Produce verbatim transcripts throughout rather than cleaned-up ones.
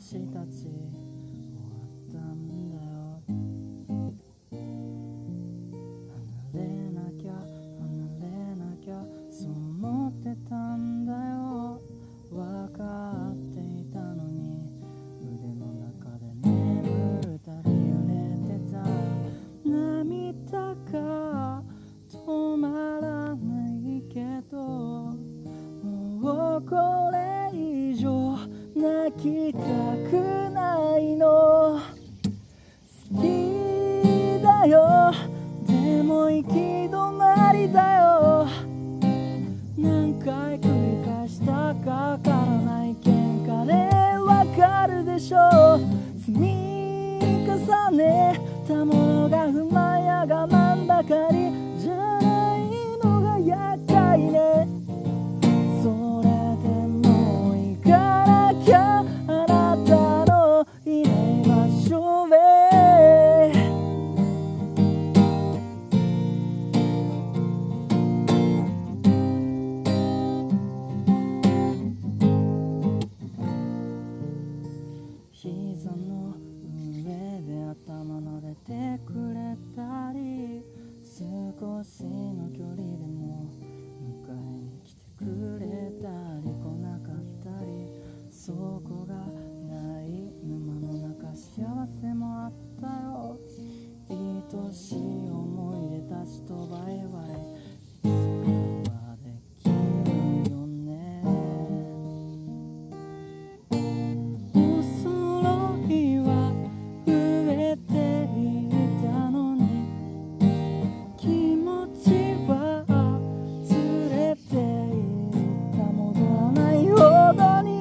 私たち終わったんだよ。離れなきゃ離れなきゃそう思ってたんだよ。分かっていたのに腕の中で眠ったり揺れてた涙が止まらないけど、もうこれ以上泣きたくないの。好きだよ、でも行き止まりだよ。何回繰り返したかわからない喧嘩でわかるでしょう。積み重ねたものが不満や我慢ばかりじゃないのが厄介ね。それでも行かなきゃあなたのいない場所へ。膝の上で頭撫でてくれたり、少しの距離でも迎えに来てくれたり来なかったり、そこがない沼の中幸せもあったよ。愛しい思い出たちとバイバイいつかはできるよね。お揃いは増えていたのに、気持ちはずれていた戻らないほどに。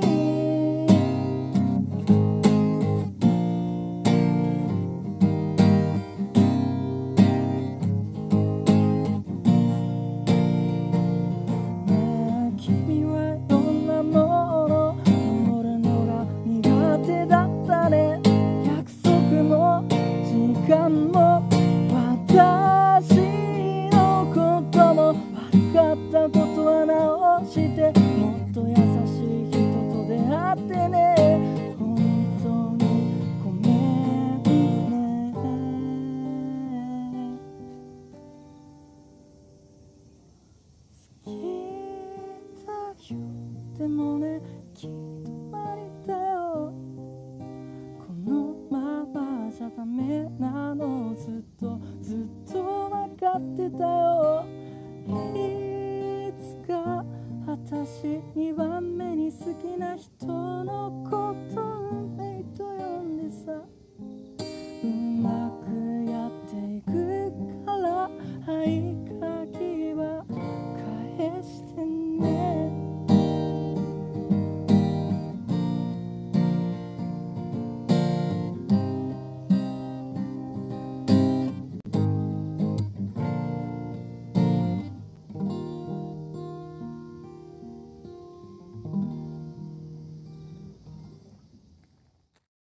ねえ君はいろんなもの守るのが苦手だったね。約束も時間も私のことも悪かったことは直して、もっと優しい人と出会ってね。本当にごめんね。好きだよ、でもね行き止まりだよ。このままじゃダメなのずっとずっと分かってたよ。いつか私にばんめに好きな人のこと運命と呼んでさ。